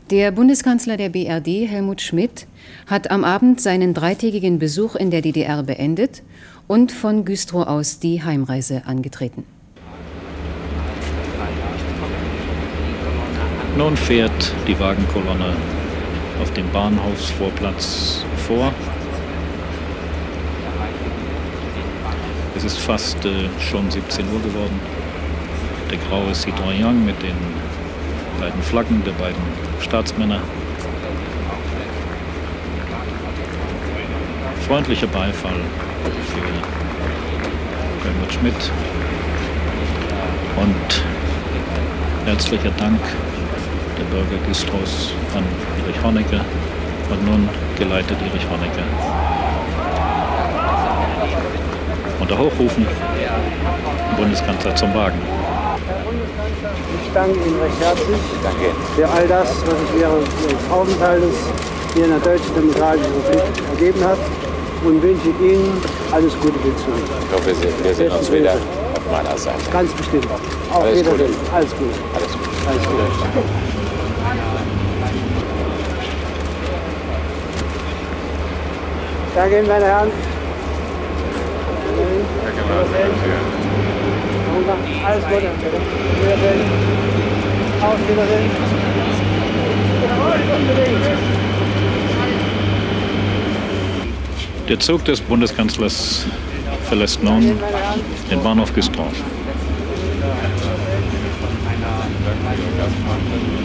Der Bundeskanzler der BRD, Helmut Schmidt, hat am Abend seinen dreitägigen Besuch in der DDR beendet und von Güstrow aus die Heimreise angetreten. Nun fährt die Wagenkolonne auf dem Bahnhofsvorplatz vor. Es ist fast schon 17 Uhr geworden. Der graue Citroën mit den beiden Flaggen der beiden Staatsmänner. Freundlicher Beifall für Helmut Schmidt und herzlicher Dank der Bürger Güstrows an Erich Honecker. Und nun geleitet Erich Honecker unter Hochrufen den Bundeskanzler zum Wagen. Herr Bundeskanzler, ich danke Ihnen recht herzlich für all das, was sich während Ihres Aufenthaltes hier in der Deutschen Demokratischen Republik ergeben hat, und wünsche Ihnen alles Gute für die Zukunft. Ich hoffe, wir sehen uns wieder auf meiner Seite. Ganz bestimmt. Auf Alles Wiedersehen. Gute. Alles Gute. Alles Gute. Alles Gute. Danke Ihnen, meine Herren. Alles Gute. Wiedersehen. Auf Wiedersehen. Der Zug des Bundeskanzlers verlässt nun den Bahnhof Güstrow.